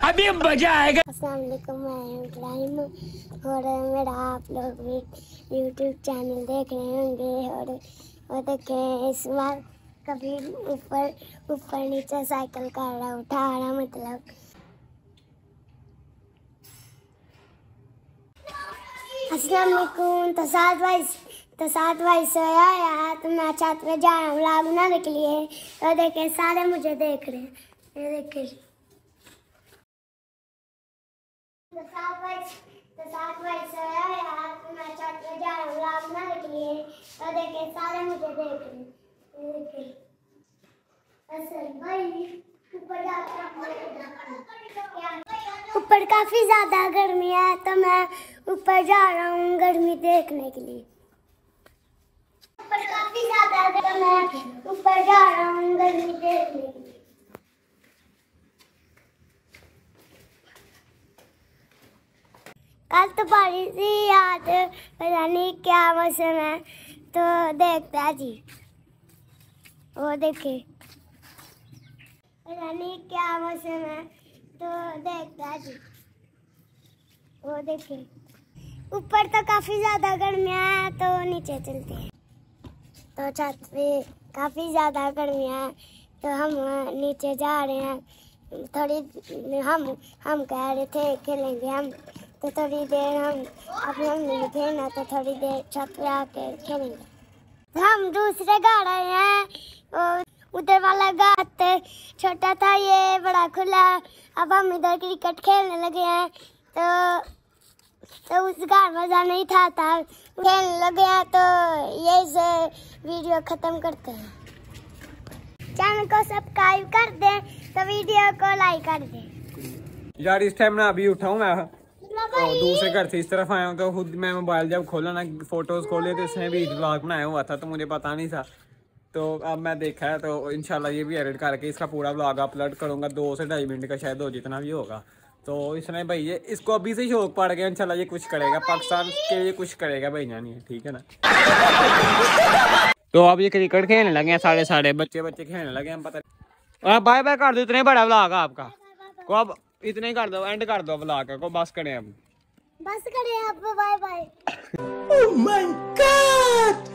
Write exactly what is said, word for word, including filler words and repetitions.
अभी मजा आएगा। अस्सलाम वालेकुम, मैं हूं इब्राहिम और मेरा आप लोग भी यूट्यूब चैनल देख रहे होंगे और और देखें इस बार कभी ऊपर ऊपर नीचे साइकिल कर रहा उठा रहा मतलब। अस्सलाम वालेकुम। तो सात भाई तो सात भाई सोया है तो मैं छत पे जा रहा हूँ व्लॉग बनाने के लिए। तो देखे सारे मुझे देख रहे हैं, ये देखे तो सात भाई तो सात भाई सोया है तो मैं छत पे जा रहा हूँ व्लॉग बनाने के लिए। तो देखे सारे मुझे देख रहे हैं, ये देखे असल भाई ऊपर ऊपर काफी ज्यादा गर्मी है तो मैं ऊपर जा रहा हूँ गर्मी देखने के लिए। ऊपर काफी ज्यादा गर्मी है ऊपर जा रहा हूँ गर्मी देखने के लिए। कल तो बारिश थी आज पता नहीं क्या मौसम है तो देखता जी वो देखे पता नहीं क्या मौसम है तो देखता जी वो देखे। ऊपर तो काफी ज्यादा गर्मी है तो नीचे चलते हैं। तो छत पे काफी ज्यादा गर्मी है तो हम नीचे जा रहे हैं। थोड़ी हम हम कह रहे थे खेलेंगे हम तो थोड़ी देर हम अभी हम नहीं खेलना तो थोड़ी देर छत पे आके खेलेंगे। हम दूसरे गा रहे हैं और उधर वाला गात छोटा था ये बड़ा खुला। अब हम इधर क्रिकेट खेलने लगे हैं तो तो उस गार मजा नहीं था था खेलने लगे हैं। तो यही से वीडियो खत्म करते हैं। चैनल को सब्सक्राइब कर दें तो वीडियो को लाइक कर दें। यार इस टाइम ना अभी उठा हूँ मैं तो दूसरे घर से इस तरफ आया हूँ तो खुद मैं मोबाइल जब खोला ना फोटोज खोले तो इसमें भी व्लॉग बनाया हुआ था तो मुझे पता नहीं था। तो अब मैं देखा है तो इंशाल्लाह ये भी एडिट करके इसका पूरा व्लॉग अपलोड करूँगा। दो से ढाई मिनट का शायद हो जितना भी होगा। तो इसने भाई ये इसको अभी से शौक पड़ गया इंशाल्लाह ये कुछ करेगा पाकिस्तान के लिए कुछ करेगा भाई जानी है ठीक है ना। तो अब ये क्रिकेट खेलने लगे हैं साढ़े साढ़े बच्चे बच्चे खेलने लगे हैं पता। आप बाय बाय कर दो इतना बड़ा व्लॉग है आपका को अब इतना ही कर दो एंड कर दो व्लॉग को बस करें अब बस करें अब bye bye. Oh my God